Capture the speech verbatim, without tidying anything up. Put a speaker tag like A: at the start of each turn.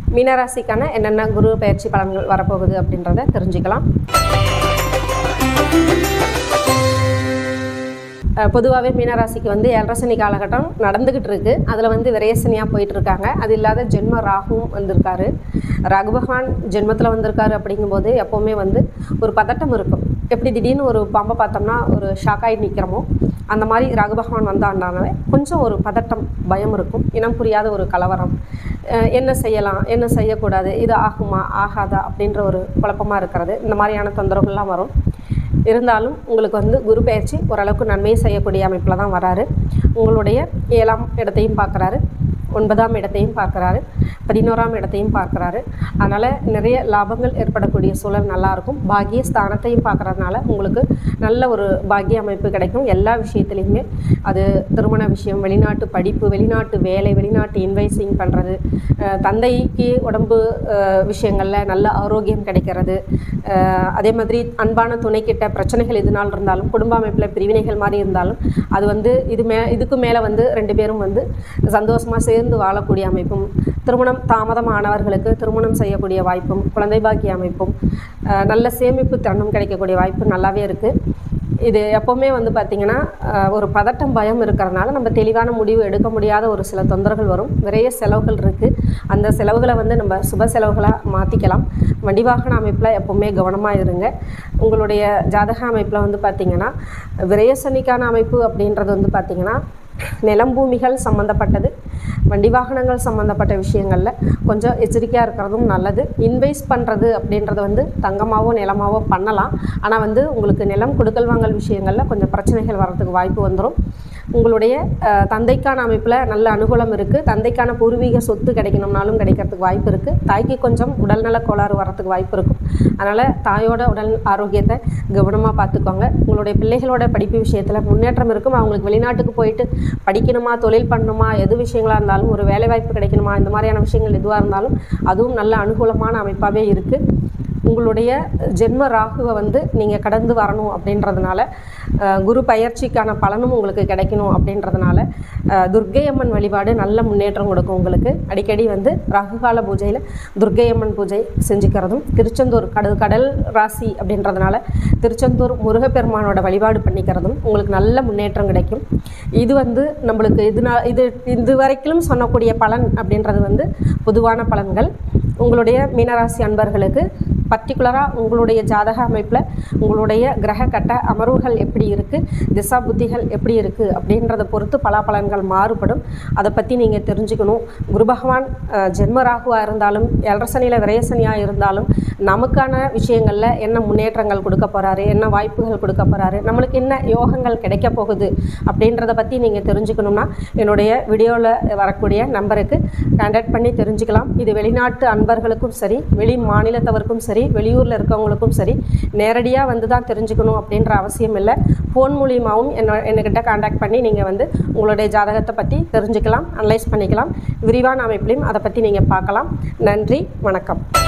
A: மீனராசிக்கான என்னென்ன குரு பயிற்சி பலன்கள் வரப்போகுது அப்படின்றத தெரிஞ்சுக்கலாம். பொதுவாகவே மீனராசிக்கு வந்து ஏழரை சனி காலகட்டம் நடந்துக்கிட்டு இருக்குது. அதில் வந்து விரயசனியாக போயிட்டுருக்காங்க. அது இல்லாத ஜென்ம ராகுவும் வந்திருக்காரு. ராகு பகவான் ஜென்மத்தில் வந்திருக்காரு. அப்படிங்கும்போது எப்போவுமே வந்து ஒரு பதட்டம் இருக்கும். எப்படி திடீர்னு ஒரு பாம்பை பார்த்தோம்னா ஒரு ஷாக்காகி நிற்கிறோமோ அந்த மாதிரி ராகு பகவான் வந்தாண்டானவே கொஞ்சம் ஒரு பதட்டம், பயம் இருக்கும். இனம் புரியாத ஒரு கலவரம், என்ன செய்யலாம் என்ன செய்யக்கூடாது, இது ஆகுமா ஆகாதா அப்படின்ற ஒரு குழப்பமாக இருக்கிறது. இந்த மாதிரியான தொந்தரவுகள்லாம் வரும். இருந்தாலும் உங்களுக்கு வந்து குரு பயிற்சி ஓரளவுக்கு நன்மை செய்யக்கூடிய அமைப்பில் தான் வராரு. உங்களுடைய ஏழாம் இடத்தையும் பார்க்குறாரு, ஒன்பதாம் இடத்தையும் பார்க்குறாரு, பதினோராம் இடத்தையும் பார்க்குறாரு. அதனால் நிறைய லாபங்கள் ஏற்படக்கூடிய சூழல் நல்லாயிருக்கும். பாக்கிய ஸ்தானத்தையும் பார்க்குறதுனால உங்களுக்கு நல்ல ஒரு பாக்கிய அமைப்பு கிடைக்கும். எல்லா விஷயத்துலையுமே, அது திருமண விஷயம், வெளிநாட்டு படிப்பு, வெளிநாட்டு வேலை, வெளிநாட்டு இன்வைசிங் பண்ணுறது, தந்தைக்கு உடம்பு விஷயங்களில் நல்ல ஆரோக்கியம் கிடைக்கிறது. அதே மாதிரி அன்பான துணைக்கிட்ட பிரச்சனைகள் எதுனாலும் இருந்தாலும், குடும்ப அமைப்பில் பிரிவினைகள் மாதிரி இருந்தாலும் அது வந்து இது மே இதுக்கு மேலே வந்து ரெண்டு பேரும் வந்து சந்தோஷமாக சேர்ந்து வாழக்கூடிய அமைப்பும், திருமணம் தாமதமானவர்களுக்கு திருமணம் செய்யக்கூடிய வாய்ப்பும், குழந்தை பாக்கிய அமைப்பும், நல்ல சேமிப்பு திறனும் கிடைக்கக்கூடிய வாய்ப்பு நல்லாவே இருக்குது. இது எப்போவுமே வந்து பார்த்திங்கன்னா ஒரு பதட்டம், பயம் இருக்கிறதுனால நம்ம தெளிவான முடிவு எடுக்க முடியாத ஒரு சில தொந்தரவுகள் வரும். நிறைய செலவுகள் இருக்குது. அந்த செலவுகளை வந்து நம்ம சுப செலவுகளாக மாற்றிக்கலாம். வண்டி வாகன அமைப்பில் எப்போவுமே கவனமாக இருங்க. உங்களுடைய ஜாதக அமைப்பில் வந்து பார்த்திங்கன்னா விரயசனிக்கான அமைப்பு அப்படின்றது வந்து பார்த்திங்கன்னா நிலம் பூமிகள் சம்மந்தப்பட்டது, வண்டி வாகனங்கள் சம்மந்தப்பட்ட விஷயங்களில் கொஞ்சம் எச்சரிக்கையாக இருக்கிறதும் நல்லது. இன்வெஸ்ட் பண்ணுறது அப்படின்றது வந்து தங்கமாகவோ நிலமாகவோ பண்ணலாம். ஆனால் வந்து உங்களுக்கு நிலம் கொடுக்கல் வாங்கல் விஷயங்களில் கொஞ்சம் பிரச்சனைகள் வர்றதுக்கு வாய்ப்பு வந்துடும். உங்களுடைய தந்தைக்கான அமைப்பில் நல்ல அனுகூலம் இருக்குது. தந்தைக்கான பூர்வீக சொத்து கிடைக்கணும்னாலும் கிடைக்கிறதுக்கு வாய்ப்பு இருக்குது. தாய்க்கு கொஞ்சம் உடல்நல கோளாறு வர்றதுக்கு வாய்ப்பு இருக்கும். அதனால் தாயோட உடல் ஆரோக்கியத்தை கவனமாக பார்த்துக்கோங்க. உங்களுடைய பிள்ளைகளோட படிப்பு விஷயத்தில் முன்னேற்றம் இருக்கும். அவங்களுக்கு வெளிநாட்டுக்கு போயிட்டு படிக்கணுமா, தொழில் பண்ணணுமா, எது விஷயங்களாக இருந்தாலும், ஒரு வேலைவாய்ப்பு கிடைக்கணுமா, இந்த மாதிரியான விஷயங்கள் எதுவாக இருந்தாலும் அதுவும் நல்ல அனுகூலமான அமைப்பாகவே இருக்குது. உங்களுடைய ஜென்ம ராகுவை வந்து நீங்கள் கடந்து வரணும் அப்படின்றதுனால, குரு பயிற்சிக்கான பலனும் உங்களுக்கு கிடைக்கணும் அப்படின்றதுனால துர்க்கையம்மன் வழிபாடு நல்ல முன்னேற்றம் கொடுக்கும். உங்களுக்கு அடிக்கடி வந்து ராகுகால பூஜையில் துர்க்கையம்மன் பூஜை செஞ்சுக்கிறதும், திருச்செந்தூர் கடல் கடல் ராசி அப்படின்றதுனால திருச்செந்தூர் முருகப்பெருமானோட வழிபாடு பண்ணிக்கிறதும் உங்களுக்கு நல்ல முன்னேற்றம் கிடைக்கும். இது வந்து நம்மளுக்கு இதுனா இது இது வரைக்கும் சொன்னக்கூடிய பலன் அப்படின்றது வந்து பொதுவான பலன்கள். உங்களுடைய மீனராசி அன்பர்களுக்கு பர்டிகுலராக உங்களுடைய ஜாதக அமைப்பில் உங்களுடைய கிரக கட்ட அமர்வுகள் எப்படி இருக்குது, திசா புத்திகள் எப்படி இருக்குது அப்படின்றத பொறுத்து பலாபலன்கள் மாறுபடும். அதை பற்றி நீங்கள் தெரிஞ்சுக்கணும். குரு பகவான் ஜென்மராகுவாக இருந்தாலும், ஏழரசனியில் விரயசனியாக இருந்தாலும் நமக்கான விஷயங்களில் என்ன முன்னேற்றங்கள் கொடுக்க போகிறாரு, என்ன வாய்ப்புகள் கொடுக்க போகிறாரு, நம்மளுக்கு என்ன யோகங்கள் கிடைக்க போகுது அப்படின்றத பற்றி நீங்கள் தெரிஞ்சுக்கணும்னா என்னுடைய வீடியோவில் வரக்கூடிய நம்பருக்கு கான்டாக்ட் பண்ணி தெரிஞ்சுக்கலாம். இது வெளிநாட்டு அன்பர்களுக்கும் சரி, வெளி மாநிலத்தவருக்கும் சரி, வெளியூரில் இருக்கவங்களுக்கும் சரி, நேரடியாக வந்து தான் தெரிஞ்சுக்கணும் அப்படின்ற அவசியம் இல்லை. ஃபோன் மூலியமாகவும் என்ன என்கிட்ட கான்டாக்ட் பண்ணி நீங்கள் வந்து உங்களுடைய ஜாதகத்தை பற்றி தெரிஞ்சுக்கலாம், அனலைஸ் பண்ணிக்கலாம். விரிவான அமைப்பிலையும் அதை பற்றி நீங்கள் பார்க்கலாம். நன்றி, வணக்கம்.